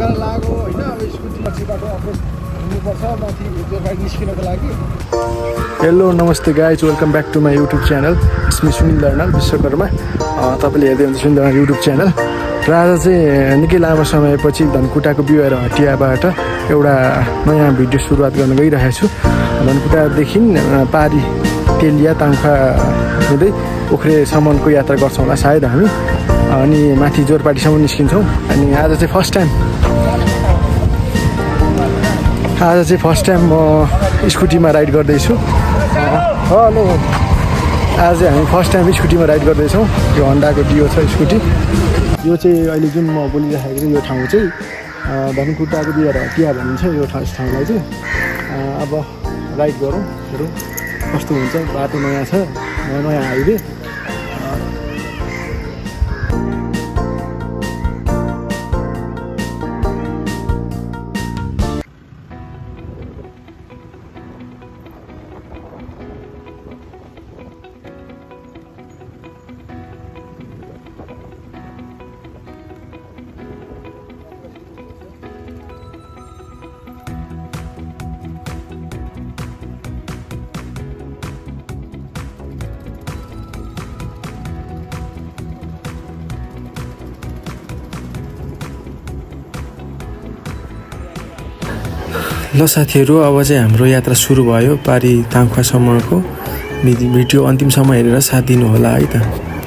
उकालो लाग्यो होइन। अब स्कुटी पछिबाट अफरोड हुनुपर्छ माथि जोरपाटी निस्किनको लागि। हेलो नमस्ते guys, welcome back to my YouTube channel. इसमी सुनिल दर्नाल विश्वकर्मा। तपाईँले हेर्दै हुन्छ सुनिल दर्नाल युट्युब च्यानल। र आज चाहिँ निकै लामो समयपछि धनकुटाको बिउएर हटियाबाट एउटा नयाँ भिडियो सुरुवात गर्न गइरहेको छु। धनकुटादेखि पारी तेलिया ताङखा हुँदै ओख्रेसम्मको यात्रा गर्छौँ होला सायद हामी। अनि माथि जोरपाटीसम्म निस्किन्छौँ। अनि आज चाहिँ फर्स्ट टाइम म स्कुटीमा राइड गर्दैछु। हेलो, आज हामी फर्स्ट टाइम स्कुटीमा राइड गर्दैछौँ। यो हन्डाको डियो छ स्कुटी। यो चाहिँ अहिले जुन म बोलिरहेको छु यो ठाउँ चाहिँ धनकुटाको बिउएर हटिया भनिन्छ यो ठाउँलाई चाहिँ। अब राइड गरौँ, हेरौँ कस्तो हुन्छ। बाटो नयाँ छ, नयाँ हाइवे। ल साथीहरू, अब चाहिँ हाम्रो यात्रा सुरु भयो पारी ताङखासम्मको। भिडियो अन्तिमसम्म हेरेर साथ दिनु होला है त।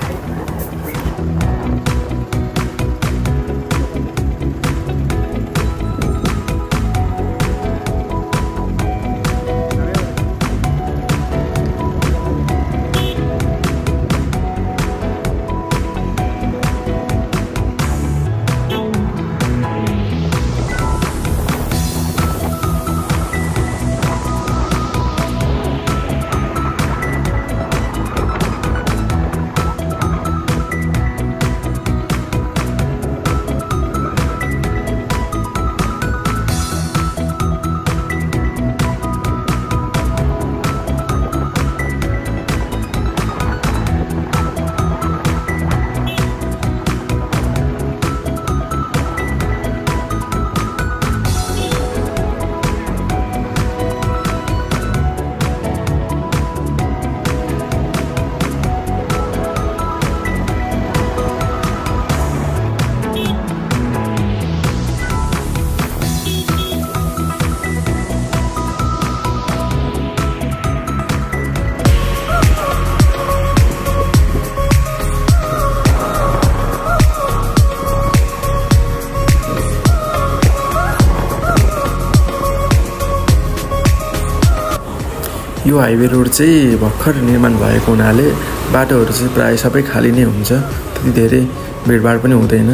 यो हाइवे रोड चाहिँ भर्खर निर्माण भएको हुनाले बाटोहरू चाहिँ प्रायः सबै खाली नै हुन्छ। त्यति धेरै भिडभाड पनि हुँदैन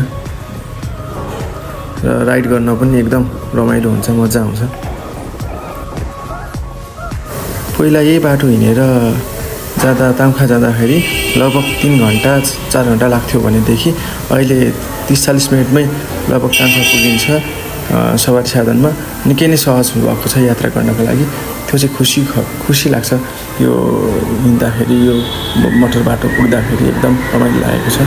र राइड गर्न पनि एकदम रमाइलो हुन्छ, मजा आउँछ। पहिला यही बाटो हिँडेर ताङखा जाँदाखेरि लगभग 3 घन्टा 4 घन्टा लाग्थ्यो भनेदेखि अहिले 30-40 मिनटमै लगभग ताङखा पुगिन्छ। सवारी साधनमा निकै नै सहज भएको छ यात्रा गर्नको लागि। त्यो चाहिँ खुसी लाग्छ। यो हिँड्दाखेरि यो मोटर बाटो पुग्दाखेरि एकदम रमाइलो लागेको छ।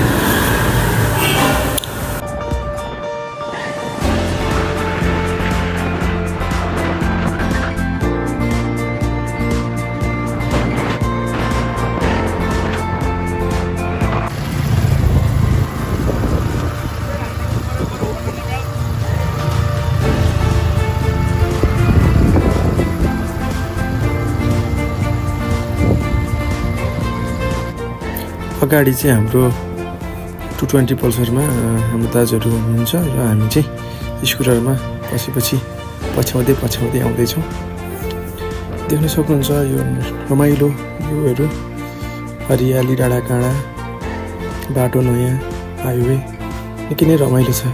अगाडि चाहिँ हाम्रो 220 पल्सरमा हाम्रो दाजुहरू हुनुहुन्छ र हामी चाहिँ स्कुटरमा पछ्याउँदै आउँदैछौँ। देख्न सक्नुहुन्छ यो रमाइलो भ्यूहरू, हरियाली, डाँडाकाँडा, बाटो नयाँ, हाइवे निकै नै रमाइलो छ।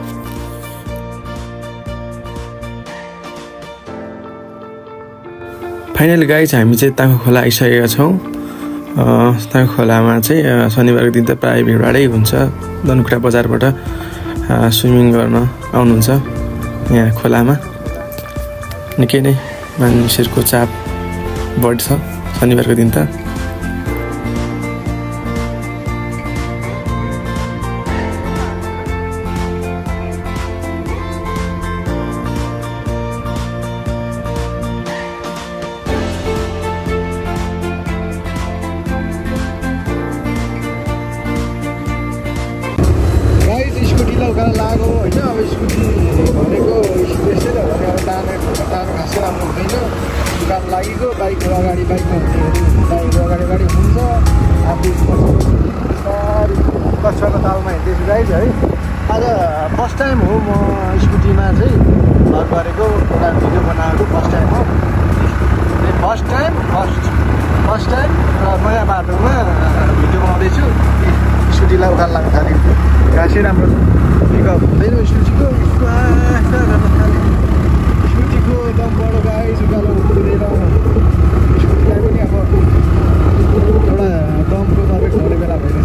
फाइनल गाइज हामी चाहिँ ताङखा खोला आइसकेका छौँ। ताङखा खोलामा चाहिँ शनिबारको दिन त प्रायः भिडभाडै हुन्छ। धनकुटा बजारबाट स्विमिङ गर्न आउनुहुन्छ यहाँ खोलामा। निकै नै मानिसहरूको चाप बढ्छ शनिबारको दिन त। अगाडि हुन्छ कक्षाको तालमा हिँड्दैछु गाइज है। आज फर्स्ट टाइम हो म स्कुटीमा चाहिँ भर गरेको, एउटा भिडियो बनाएको फर्स्ट टाइम हो। फर्स्ट टाइम र नयाँ बाटोमा भिडियो बनाउँदैछु। स्कुटीलाई उकालो लाग्न थाल्यो, घाँसै राम्रो पिकअप हुँदैन स्कुटीको। स्कुटीको दमबाट गाइज उकालो उक्लिँदैन। स्कुटीलाई पनि अब एउटा दमको दबाई खुवाउने बेला भइरहेछ।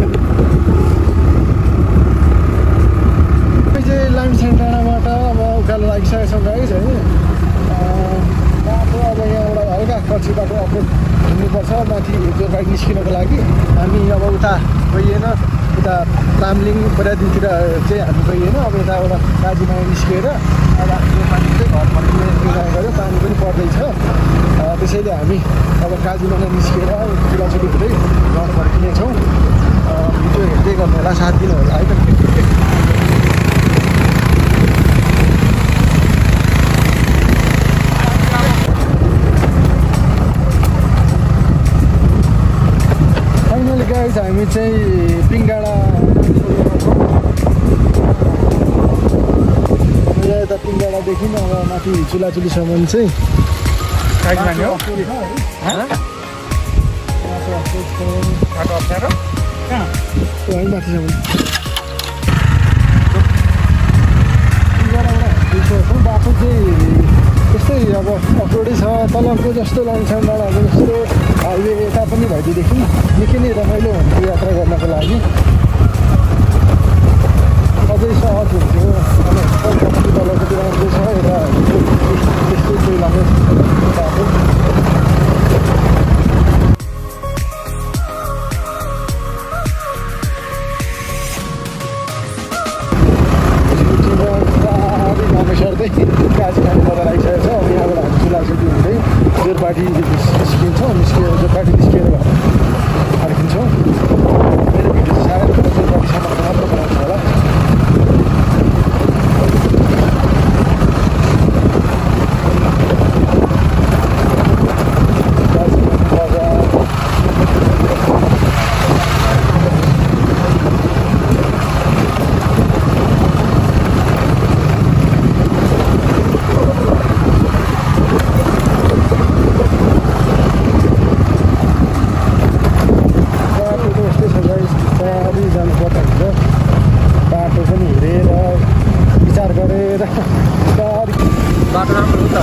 चाहिँ लामसाङ डाँडाबाट अब उकालो लागिसकेको छौँ गाइज है। बाटो अब यहाँबाट हल्का कच्ची बाटो अप्रोच हिँड्नुपर्छ माथि जोरपाट निस्किनको लागि। हामी अब उता गइएन, उता तामलिङ बरादिनतिर चाहिँ हामी गइएन। अब यताबाट काजीमाया निस्किएर अब जोरपाटी चाहिँ घर फर्किने निर्णय गऱ्यो। पानी पनि पर्दैछ, त्यसैले हामी अब काजीमाया निस्किएर चुलाचुली हुँदै घर फर्किनेछौँ। भिडियो हेर्दै गर्नु होला, साथ दिनु होला है त। गाइज हामी चाहिँ पिङडाँडा यता पिङडाँडादेखि अब माथि चुलाचुलीसम्म चाहिँ माथिसम्म बाटो चाहिँ त्यस्तै अब अफरोडै छ। तलको जस्तो लामसाङ डाँडाको जस्तो हाइवे यता पनि भइदिएदेखि निकै नै रमाइलो हुन्थ्यो यात्रा गर्नको लागि, अझै सहज हुन्थ्यो। तलकोतिर आउँदैछ यता त्यस्तै कोही लाग्यो बाटो। सर्दै काजी खाने जग्गा लागिसकेको छ। अब यहाँबाट हामी चुलाचुली हुँदै जोरपाटी निस्किन्छौँ। जोरपाटी निस्किएर फर्किन्छौँ। मेरो भिडियो चाहिँ सायद जोरपाटीसम्म मात्र बनाउँछ होला। बाटो पनि हेरेर विचार गरेर बाटो राम्रो हो त।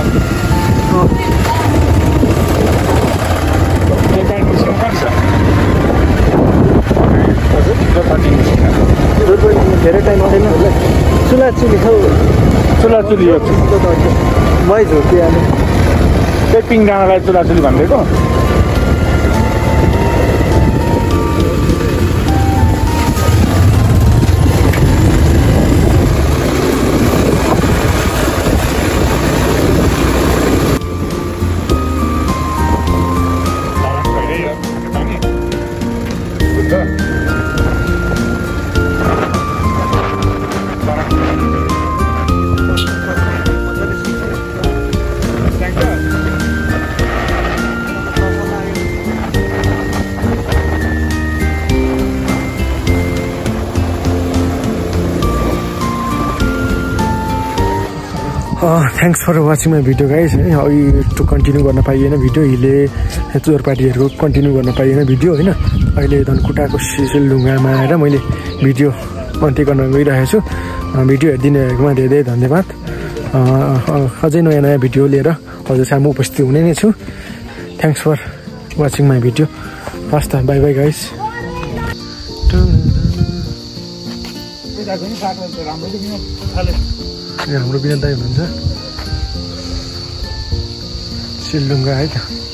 धेरै टाइम आउँदैन। चुलाचुली खाऊ, चुलाचुली मै झोकिहाल्यो। त्यही पिङडाँडालाई चुलाचुली भनिदिएको। Thanks for watching my video guys है। अघि टु कन्टिन्यू गर्न पाइएन भिडियो, हिले जोरपाटीहरूको कन्टिन्यू गर्न पाइएन भिडियो होइन। अहिले धनकुटाको सिलढुङ्गामा आएर मैले भिडियो अन्त्य गर्न गइरहेको छु। भिडियो हेरिदिनेहरूकोमा धेरै धेरै धन्यवाद। अझै नयाँ नयाँ भिडियो लिएर हजुर सामु उपस्थित हुने नै छु। Thanks for watching my video. हस् त, बाई बाई गाइज। हाम्रो बिना दाइ हुनुहुन्छ सिलढुङ्गा है त।